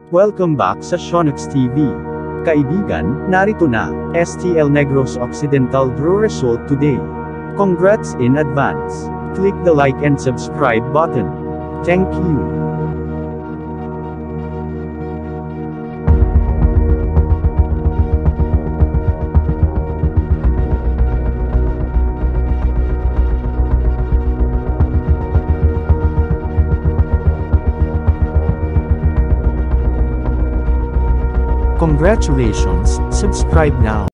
Welcome back sa Shonix TV. Kaibigan, narito na, STL Negros Occidental draw result today. Congrats in advance. Click the like and subscribe button. Thank you. Congratulations, subscribe now.